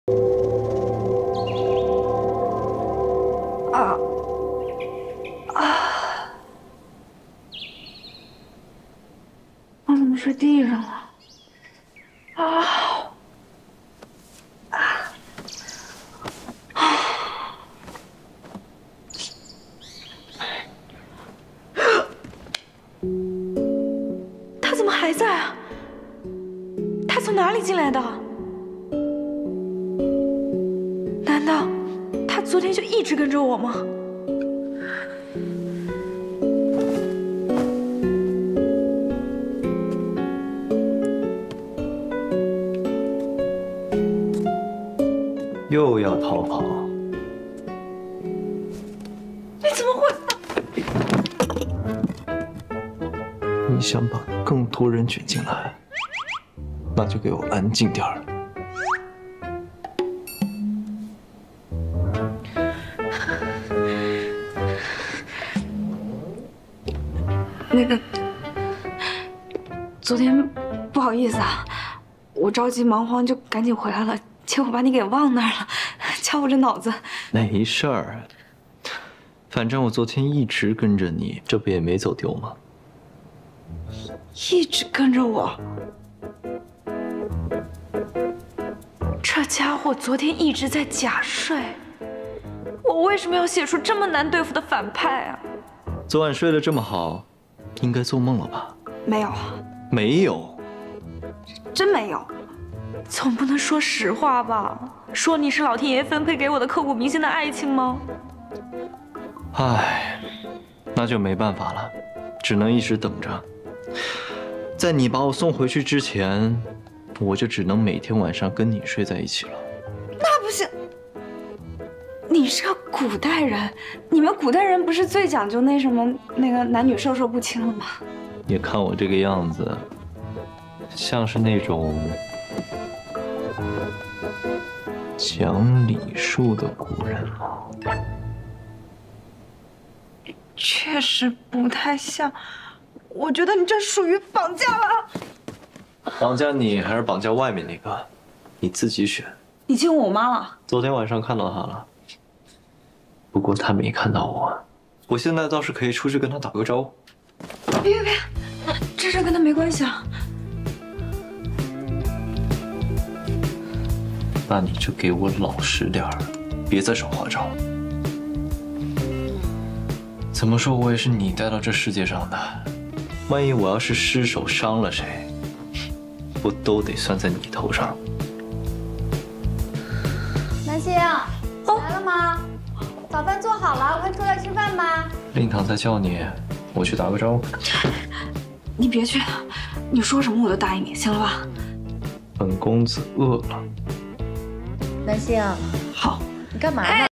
我怎么睡地上了？他怎么还在啊？他从哪里进来的？难道他昨天就一直跟着我吗？ 又要逃跑？ 你怎么会？ 你想把更多人卷进来，那就给我安静点儿。 那个，昨天不好意思啊，我着急忙慌就赶紧回来了。 结果把你给忘那儿了，瞧我这脑子。 没事儿，反正我昨天一直跟着你，这不也没走丢吗？ 一直跟着我，这家伙昨天一直在假睡。我为什么要写出这么难对付的反派啊？ 昨晚睡得这么好，应该做梦了吧？ 没有， 没有， 真没有。 总不能说实话吧？说你是老天爷分配给我的刻骨铭心的爱情吗？ 唉，那就没办法了，只能一直等着。在你把我送回去之前，我就只能每天晚上跟你睡在一起了。 那不行，你是个古代人，你们古代人不是最讲究那什么那个男女授受不亲了吗？ 你看我这个样子，像是那种。 讲礼数的古人吗？ 确实不太像，我觉得你这属于绑架了。 绑架你还是绑架外面那个？你自己选。 你亲我妈了？ 昨天晚上看到他了，不过他没看到我。我现在倒是可以出去跟他打个招呼。 别，这事跟他没关系啊。 那你就给我老实点儿，别再耍花招。怎么说，我也是你带到这世界上的，万一我要是失手伤了谁，不都得算在你头上？ 南星，来了吗？早饭做好了，快出来吃饭吧。 令堂在叫你，我去打个招呼。 你别去，你说什么我都答应你，行了吧？ 本公子饿了。 南星， 好， 你干嘛呢？